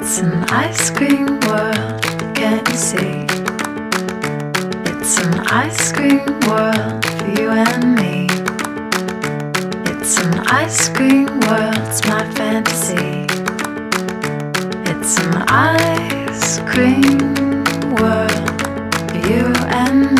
It's an ice cream world, can't you see? It's an ice cream world for you and me. It's an ice cream world, it's my fantasy. It's an ice cream world for you and me.